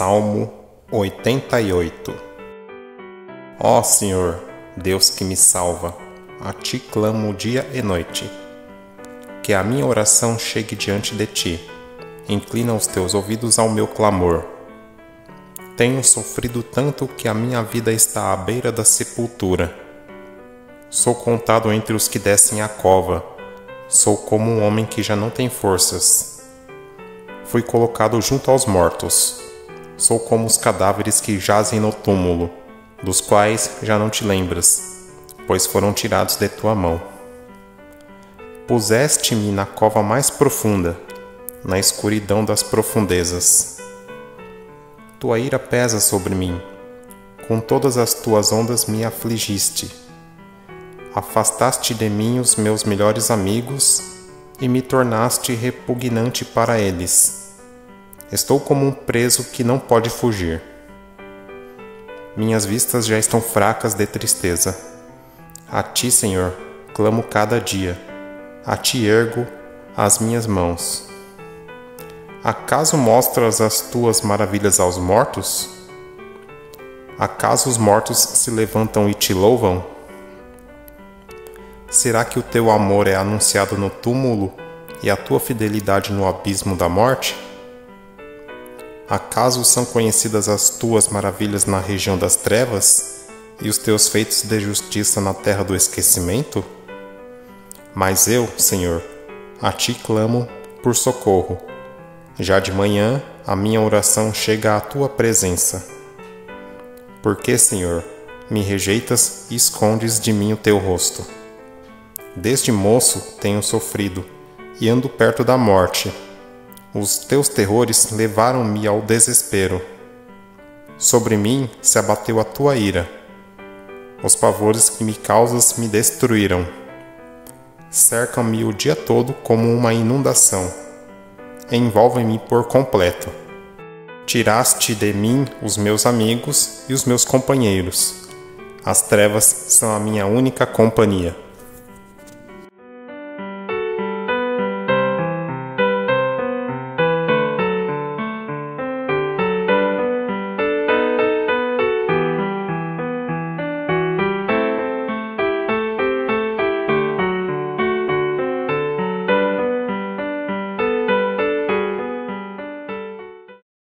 Salmo 88. Ó Senhor, Deus que me salva, a Ti clamo dia e noite. Que a minha oração chegue diante de Ti, inclina os Teus ouvidos ao meu clamor. Tenho sofrido tanto que a minha vida está à beira da sepultura. Sou contado entre os que descem à cova, sou como um homem que já não tem forças. Fui colocado junto aos mortos. Sou como os cadáveres que jazem no túmulo, dos quais já não te lembras, pois foram tirados de tua mão. Puseste-me na cova mais profunda, na escuridão das profundezas. Tua ira pesa sobre mim, com todas as tuas ondas me afligiste. Afastaste de mim os meus melhores amigos e me tornaste repugnante para eles. Estou como um preso que não pode fugir. Minhas vistas já estão fracas de tristeza. A Ti, Senhor, clamo cada dia. A Ti ergo as minhas mãos. Acaso mostras as Tuas maravilhas aos mortos? Acaso os mortos se levantam e Te louvam? Será que o Teu amor é anunciado no túmulo e a Tua fidelidade no abismo da morte? Acaso são conhecidas as Tuas maravilhas na região das trevas e os Teus feitos de justiça na terra do esquecimento? Mas eu, Senhor, a Ti clamo por socorro. Já de manhã, a minha oração chega à Tua presença. Por que, Senhor, me rejeitas e escondes de mim o Teu rosto? Desde moço tenho sofrido e ando perto da morte. Os Teus terrores levaram-me ao desespero. Sobre mim se abateu a Tua ira. Os pavores que me causas me destruíram. Cercam-me o dia todo como uma inundação. Envolvem-me por completo. Tiraste de mim os meus amigos e os meus companheiros. As trevas são a minha única companhia.